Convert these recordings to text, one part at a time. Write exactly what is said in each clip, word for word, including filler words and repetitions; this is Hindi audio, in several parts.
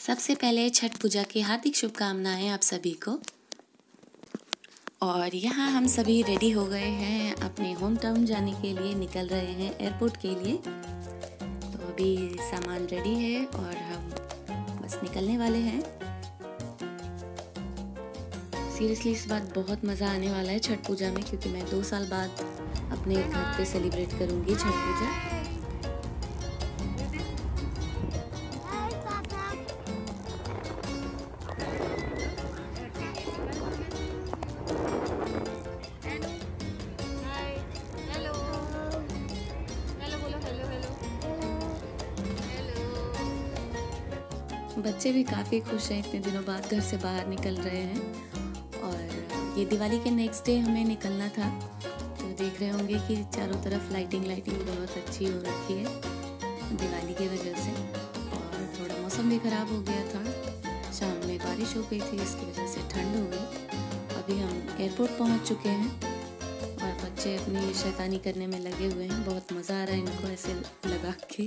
सबसे पहले छठ पूजा की हार्दिक शुभकामनाएं आप सभी को। और यहाँ हम सभी रेडी हो गए हैं, अपने होम टाउन जाने के लिए निकल रहे हैं एयरपोर्ट के लिए। तो अभी सामान रेडी है और हम बस निकलने वाले हैं। सीरियसली इस बार बहुत मज़ा आने वाला है छठ पूजा में, क्योंकि मैं दो साल बाद अपने घर पे सेलिब्रेट करूँगी छठ पूजा। बच्चे भी काफ़ी खुश हैं, इतने दिनों बाद घर से बाहर निकल रहे हैं। और ये दिवाली के नेक्स्ट डे हमें निकलना था, तो देख रहे होंगे कि चारों तरफ लाइटिंग लाइटिंग बहुत अच्छी हो रखी है दिवाली की वजह से। और थोड़ा मौसम भी ख़राब हो गया था, शाम में बारिश हो गई थी, इसकी वजह से ठंड हो गई। अभी हम एयरपोर्ट पहुंच चुके हैं और बच्चे अपनी शैतानी करने में लगे हुए हैं। बहुत मज़ा आ रहा है इनको ऐसे लगा के।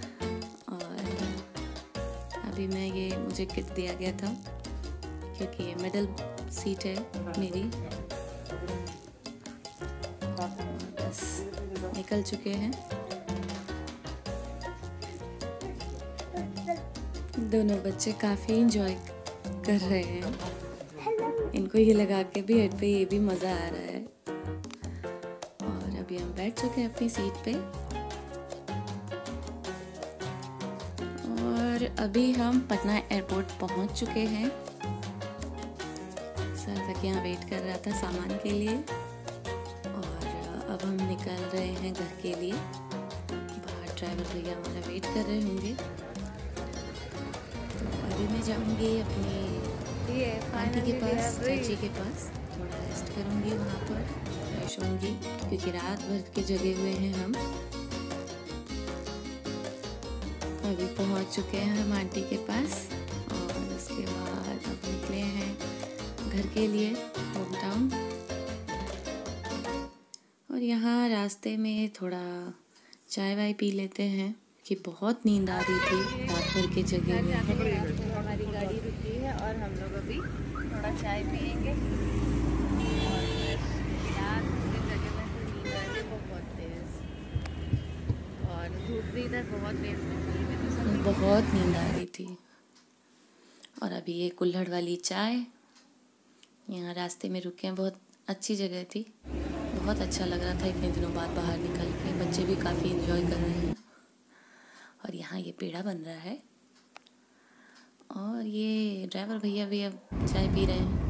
अभी मैं ये मुझे किट दिया गया था, क्योंकि ये मिडल सीट है मेरी। बस निकल चुके हैं। दोनों बच्चे काफ़ी इंजॉय कर रहे हैं, इनको ये लगा के भी हेड पे ये भी मज़ा आ रहा है। और अभी हम बैठ चुके हैं अपनी सीट पे और अभी हम पटना एयरपोर्ट पहुंच चुके हैं। सर तक यहाँ वेट कर रहा था सामान के लिए और अब हम निकल रहे हैं घर के लिए। बाहर ड्राइवर भैया हमारा वेट कर रहे होंगे। तो अभी मैं जाऊंगी अपनी आंटी के पास, चाची के पास, थोड़ा रेस्ट करूंगी वहाँ पर, फ्रेश होंगी, क्योंकि रात भर के जगे हुए हैं हम। अभी पहुंच चुके हैं हम आंटी के पास और उसके बाद अब निकले हैं घर के लिए, होम टाउन। और यहाँ रास्ते में थोड़ा चाय वाय पी लेते हैं, कि बहुत नींद आ रही थी रात भर के जगह में। हमारी गाड़ी रुकी है और हम लोग अभी थोड़ा चाय पियेंगे। रात के जगह में तो नींद आ रही है बहुत तेज, और धूप भी इधर बहुत तेज निकली है, तो बहुत नींद आ रही थी। और अभी ये कुल्हड़ वाली चाय, यहाँ रास्ते में रुके हैं, बहुत अच्छी जगह थी, बहुत अच्छा लग रहा था इतने दिनों बाद बाहर निकल के। बच्चे भी काफ़ी एंजॉय कर रहे हैं। और यहाँ ये पेड़ा बन रहा है और ये ड्राइवर भैया भी अब चाय पी रहे हैं।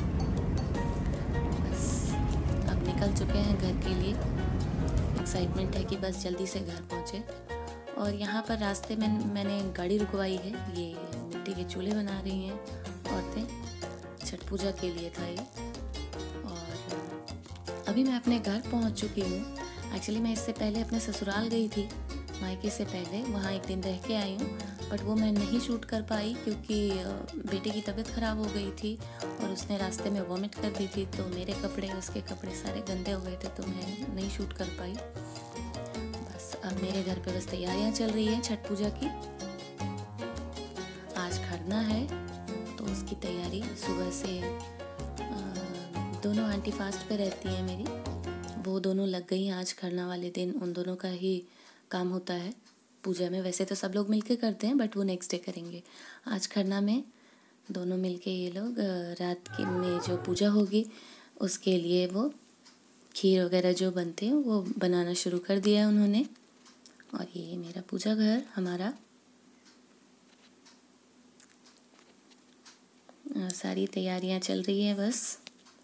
बस अब निकल चुके हैं घर के लिए। एक्साइटमेंट है कि बस जल्दी से घर पहुँचे। और यहाँ पर रास्ते में मैंने गाड़ी रुकवाई है, ये मिट्टी के चूल्हे बना रही हैं औरतें, छठ पूजा के लिए था ये। और अभी मैं अपने घर पहुँच चुकी हूँ। एक्चुअली मैं इससे पहले अपने ससुराल गई थी, मायके से पहले, वहाँ एक दिन रह के आई हूँ, बट वो मैं नहीं शूट कर पाई क्योंकि बेटे की तबीयत ख़राब हो गई थी और उसने रास्ते में वॉमिट कर दी थी। तो मेरे कपड़े, उसके कपड़े सारे गंदे हो गए थे, तो मैं नहीं शूट कर पाई। बस अब मेरे घर पे बस तैयारियाँ चल रही हैं छठ पूजा की। आज खरना है, तो उसकी तैयारी सुबह से आ, दोनों आंटी फास्ट पे रहती हैं मेरी, वो दोनों लग गई हैं। आज खरना वाले दिन उन दोनों का ही काम होता है पूजा में। वैसे तो सब लोग मिलके करते हैं, बट वो नेक्स्ट डे करेंगे। आज खरना में दोनों मिलके ये लोग रात के में जो पूजा होगी उसके लिए वो खीर वगैरह जो बनते हैं वो बनाना शुरू कर दिया है उन्होंने। और ये मेरा पूजा घर हमारा, सारी तैयारियां चल रही है बस।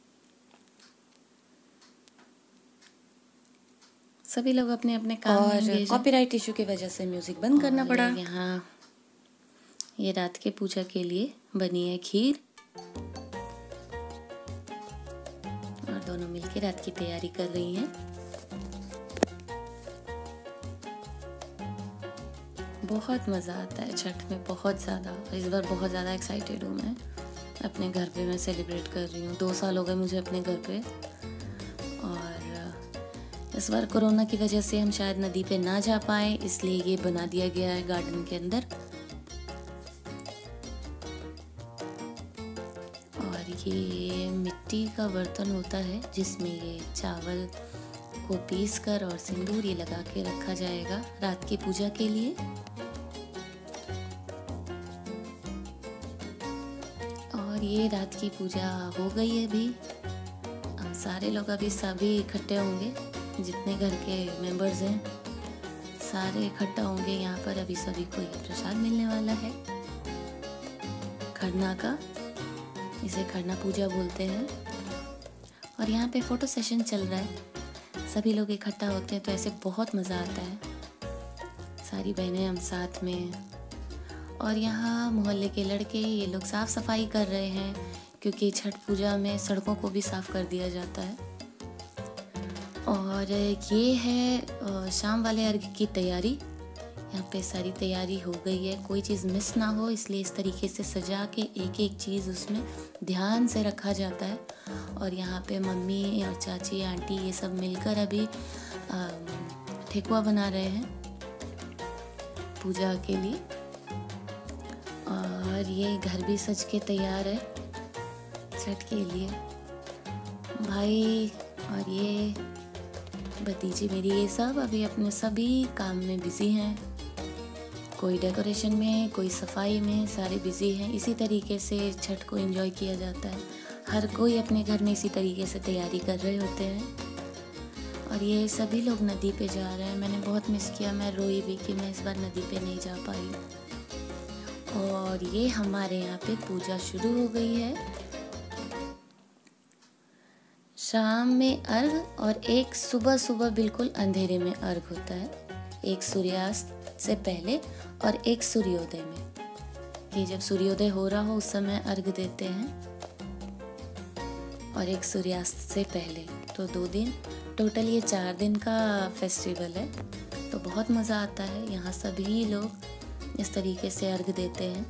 सभी लोग अपने अपने काम में एंगेज हैं। कॉपीराइट इशू की वजह से म्यूजिक बंद करना पड़ा। यहाँ ये रात के पूजा के लिए बनी है खीर और दोनों मिलके रात की तैयारी कर रही हैं। बहुत मज़ा आता है छठ में, बहुत ज़्यादा। इस बार बहुत ज़्यादा एक्साइटेड हूँ मैं। अपने घर पे मैं सेलिब्रेट कर रही हूँ। दो साल हो गए मुझे अपने घर पे, और इस बार कोरोना की वजह से हम शायद नदी पे ना जा पाए, इसलिए ये बना दिया गया है गार्डन के अंदर। देखिए ये मिट्टी का बर्तन होता है जिसमें ये चावल को पीस कर और सिंदूर ये लगा के रखा जाएगा रात की पूजा के लिए। और ये रात की पूजा हो गई है अभी। हम सारे लोग अभी सभी इकट्ठे होंगे, जितने घर के मेंबर्स हैं सारे इकट्ठा होंगे यहाँ पर। अभी सभी को ये प्रसाद मिलने वाला है खरना का, इसे खरना पूजा बोलते हैं। और यहाँ पे फोटो सेशन चल रहा है, सभी लोग इकट्ठा होते हैं तो ऐसे बहुत मज़ा आता है। सारी बहनें हम साथ में। और यहाँ मोहल्ले के लड़के ये लोग साफ़ सफाई कर रहे हैं क्योंकि छठ पूजा में सड़कों को भी साफ़ कर दिया जाता है। और ये है शाम वाले अर्घ की तैयारी। यहाँ पे सारी तैयारी हो गई है, कोई चीज़ मिस ना हो इसलिए इस तरीके से सजा के एक एक चीज़ उसमें ध्यान से रखा जाता है। और यहाँ पे मम्मी और चाची आंटी ये सब मिलकर अभी ठेकुआ बना रहे हैं पूजा के लिए। और ये घर भी सज के तैयार है छठ के लिए। भाई और ये भतीजी मेरी ये सब अभी अपने सभी काम में बिज़ी हैं, कोई डेकोरेशन में, कोई सफाई में, सारे बिज़ी हैं। इसी तरीके से छठ को एंजॉय किया जाता है, हर कोई अपने घर में इसी तरीके से तैयारी कर रहे होते हैं। और ये सभी लोग नदी पे जा रहे हैं। मैंने बहुत मिस किया, मैं रोई भी कि मैं इस बार नदी पे नहीं जा पाई। और ये हमारे यहाँ पे पूजा शुरू हो गई है। शाम में अर्घ और एक सुबह सुबह बिल्कुल अंधेरे में अर्घ होता है, एक सूर्यास्त से पहले और एक सूर्योदय में। ये जब सूर्योदय हो रहा हो उस समय अर्घ देते हैं और एक सूर्यास्त से पहले। तो दो दिन टोटल ये चार दिन का फेस्टिवल है। तो बहुत मज़ा आता है, यहाँ सभी लोग इस तरीके से अर्घ देते हैं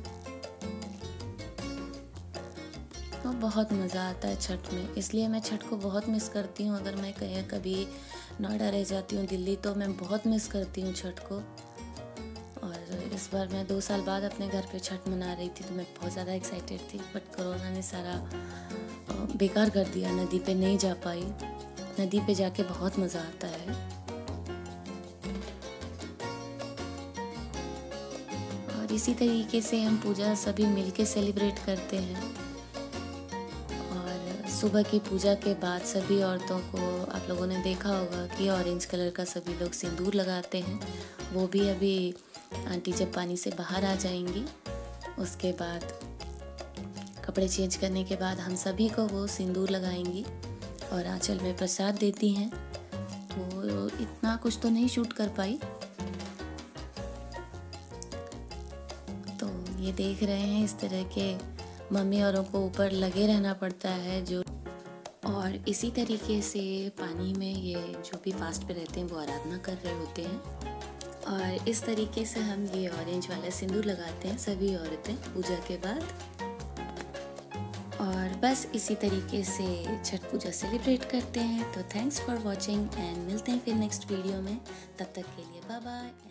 तो बहुत मज़ा आता है छठ में। इसलिए मैं छठ को बहुत मिस करती हूँ। अगर मैं कहीं कभी नोएडा रह जाती हूँ, दिल्ली, तो मैं बहुत मिस करती हूँ छठ को। और इस बार मैं दो साल बाद अपने घर पे छठ मना रही थी तो मैं बहुत ज़्यादा एक्साइटेड थी, बट कोरोना ने सारा बेकार कर दिया, नदी पे नहीं जा पाई। नदी पे जाके बहुत मज़ा आता है। और इसी तरीके से हम पूजा सभी मिलके सेलिब्रेट करते हैं। सुबह की पूजा के बाद सभी औरतों को आप लोगों ने देखा होगा कि ऑरेंज कलर का सभी लोग सिंदूर लगाते हैं। वो भी अभी आंटी जब पानी से बाहर आ जाएंगी उसके बाद कपड़े चेंज करने के बाद हम सभी को वो सिंदूर लगाएंगी और आंचल में प्रसाद देती हैं। तो इतना कुछ तो नहीं शूट कर पाई। तो ये देख रहे हैं इस तरह के मम्मी औरों को ऊपर लगे रहना पड़ता है जो। और इसी तरीके से पानी में ये जो भी फास्ट पे रहते हैं वो आराधना कर रहे होते हैं। और इस तरीके से हम ये ऑरेंज वाला सिंदूर लगाते हैं सभी औरतें पूजा के बाद। और बस इसी तरीके से छठ पूजा सेलिब्रेट करते हैं। तो थैंक्स फॉर वॉचिंग एंड मिलते हैं फिर नेक्स्ट वीडियो में। तब तक के लिए बाय बाय।